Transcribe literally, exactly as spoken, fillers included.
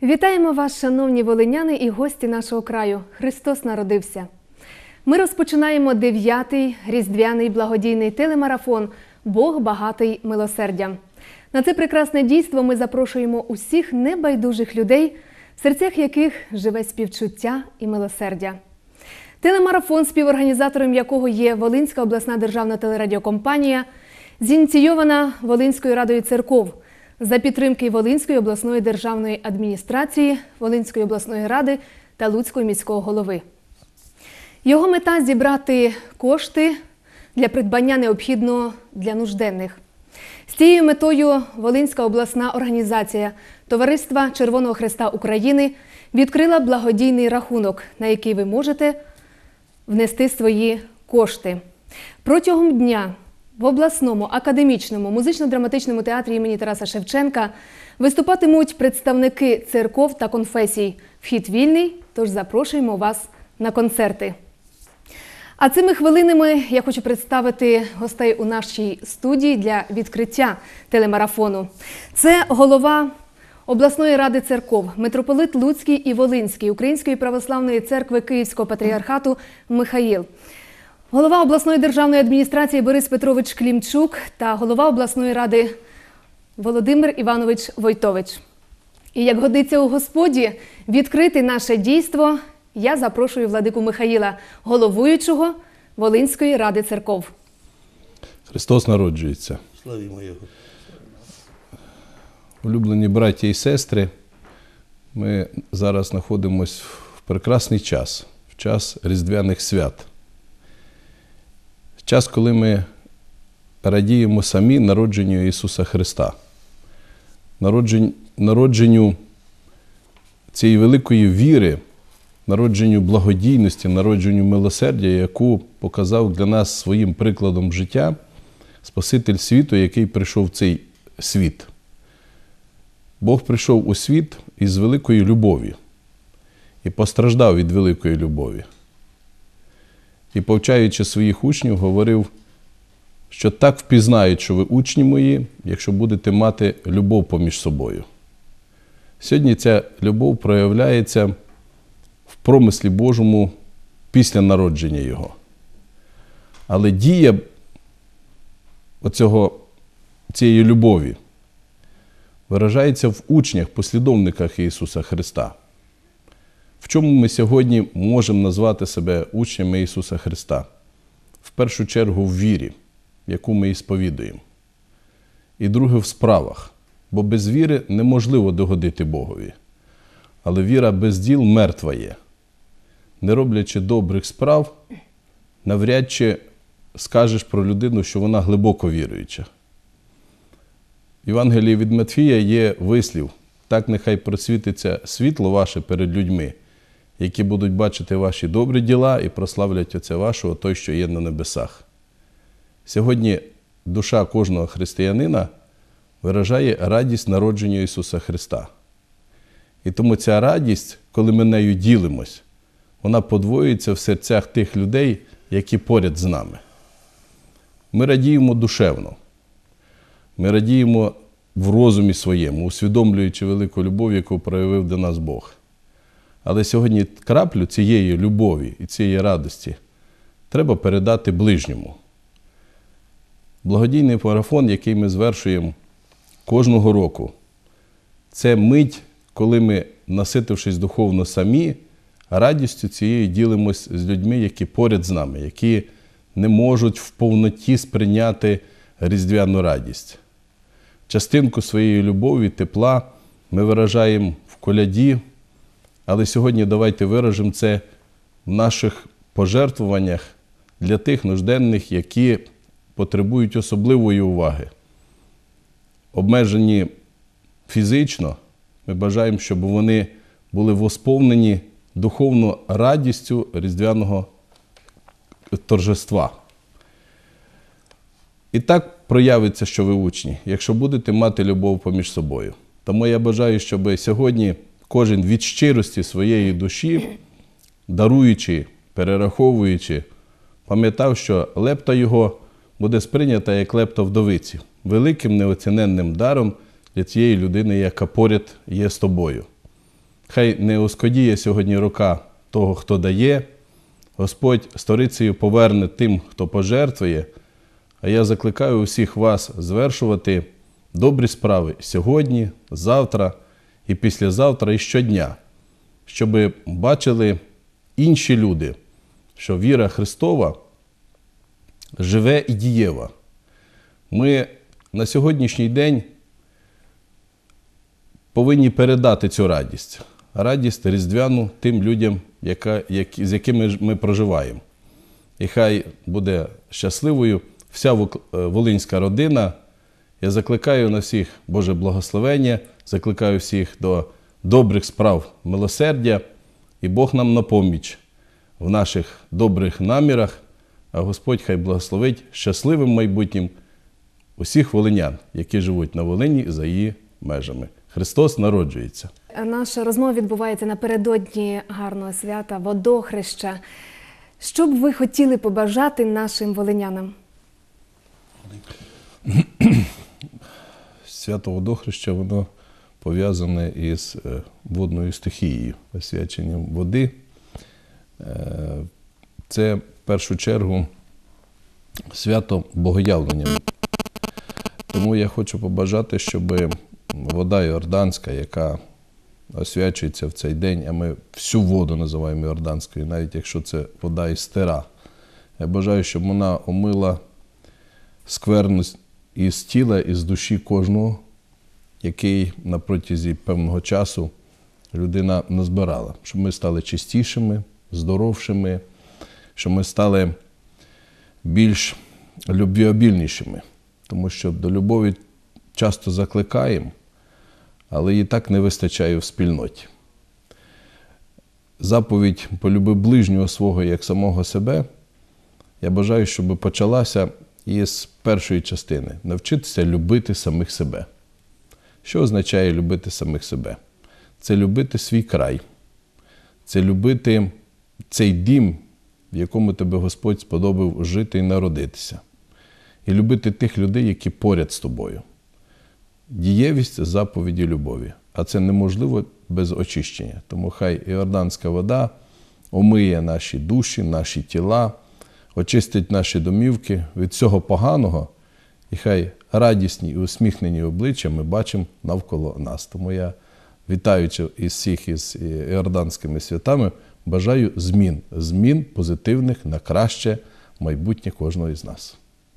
Вітаємо вас, шановні волиняни і гості нашого краю. Христос народився. Ми розпочинаємо дев'ятий різдвяний благодійний телемарафон «Бог багатий милосердям». На це прекрасне дійство ми запрошуємо усіх небайдужих людей, в серцях яких живе співчуття і милосердя. Телемарафон, співорганізатором якого є Волинська обласна державна телерадіокомпанія, зініційована Волинською радою церков за підтримки Волинської обласної державної адміністрації, Волинської обласної ради та Луцького міського голови. Його мета – зібрати кошти для придбання необхідного для нужденних. З цією метою Волинська обласна організація Товариства Червоного Хреста України відкрила благодійний рахунок, на який ви можете внести свої кошти. Протягом дня в обласному академічному музично-драматичному театрі імені Тараса Шевченка виступатимуть представники церков та конфесій. Вхід вільний, тож запрошуємо вас на концерти. А цими хвилинами я хочу представити гостей у нашій студії для відкриття телемарафону. Це голова обласної ради церков, митрополит Луцький і Волинський Української православної церкви Київського патріархату Михаїл, голова обласної державної адміністрації Борис Петрович Клімчук та голова обласної ради Володимир Іванович Войтович. І як годиться у Господі, відкрити наше дійство я запрошую владику Михаїла, головуючого Волинської ради церков. Христос народжується. Славімо Його. Улюблені браті і сестри, ми зараз знаходимося в прекрасний час, в час Різдвяних свят. Час, коли ми радіємо самі народженню Ісуса Христа. Народжень, народженню цієї великої віри, народженню благодійності, народженню милосердя, яку показав для нас своїм прикладом життя Спаситель світу, який прийшов в цей світ. Бог прийшов у світ із великої любові і постраждав від великої любові. І, повчаючи своїх учнів, говорив, що так впізнають, що ви учні мої, якщо будете мати любов поміж собою. Сьогодні ця любов проявляється в промислі Божому після народження Його. Але дія оцього, цієї любові виражається в учнях, послідовниках Ісуса Христа. В чому ми сьогодні можемо назвати себе учнями Ісуса Христа? В першу чергу в вірі, яку ми і сповідуємо. І друге – в справах, бо без віри неможливо догодити Богові. Але віра без діл мертва є. Не роблячи добрих справ, навряд чи скажеш про людину, що вона глибоко віруюча. В Євангелії від Матфія є вислів: «Так нехай просвітиться світло ваше перед людьми, які будуть бачити ваші добрі діла і прославлять Отця вашого, той, що є на небесах». Сьогодні душа кожного християнина виражає радість народження Ісуса Христа. І тому ця радість, коли ми нею ділимось, вона подвоюється в серцях тих людей, які поряд з нами. Ми радіємо душевно. Ми радіємо в розумі своєму, усвідомлюючи велику любов, яку проявив до нас Бог. Але сьогодні краплю цієї любові і цієї радості треба передати ближньому. Благодійний марафон, який ми звершуємо кожного року, це мить, коли ми, наситившись духовно самі, радістю цією ділимось з людьми, які поряд з нами, які не можуть в повноті сприйняти різдвяну радість. Частинку своєї любові, тепла ми виражаємо в коляді, але сьогодні давайте виражемо це в наших пожертвуваннях для тих нужденних, які потребують особливої уваги. Обмежені фізично, ми бажаємо, щоб вони були восповнені духовно радістю різдвяного торжества. І так проявиться, що ви учні, якщо будете мати любов поміж собою. Тому я бажаю, щоб сьогодні кожен від щирості своєї душі, даруючи, перераховуючи, пам'ятав, що лепта його буде сприйнята як лепта вдовиці, великим неоціненним даром для цієї людини, яка поряд є з тобою. Хай не оскодіє сьогодні рука того, хто дає. Господь сторицею поверне тим, хто пожертвує. А я закликаю усіх вас звершувати добрі справи сьогодні, завтра і післязавтра, і щодня, щоб бачили інші люди, що віра Христова живе і дієва. Ми на сьогоднішній день повинні передати цю радість. Радість різдвяну тим людям, яка, які, з якими ми проживаємо. І хай буде щасливою вся волинська родина. Я закликаю на всіх Боже благословення, закликаю всіх до добрих справ милосердя, і Бог нам на поміч в наших добрих намірах, а Господь хай благословить щасливим майбутнім усіх волинян, які живуть на Волині і за її межами. Христос народжується. Наша розмова відбувається напередодні гарного свята Водохреща. Що б ви хотіли побажати нашим волинянам? Свято Водохреща, воно пов'язане із водною стихією, освяченням води. Це, в першу чергу, свято богоявлення. Тому я хочу побажати, щоб вода Йорданська, яка освячується в цей день, а ми всю воду називаємо Йорданською, навіть якщо це вода із Стира, я бажаю, щоб вона омила скверну із тіла, із душі кожного, який на протязі певного часу людина назбирала. Щоб ми стали чистішими, здоровшими, щоб ми стали більш любвіобільнішими. Тому що до любові часто закликаємо, але її так не вистачає в спільноті. Заповідь «Полюби ближнього свого, як самого себе» я бажаю, щоб почалася із першої частини – навчитися любити самих себе. Що означає любити самих себе? Це любити свій край, це любити цей дім, в якому тебе Господь сподобав жити і народитися. І любити тих людей, які поряд з тобою. Дієвість заповіді любові. А це неможливо без очищення. Тому хай Йорданська вода омиє наші душі, наші тіла, очистить наші домівки від всього поганого, і хай радісні і усміхнені обличчя ми бачимо навколо нас. Тому я, вітаючи із всіх із Йорданськими святами, бажаю змін, змін позитивних на краще майбутнє кожного із нас.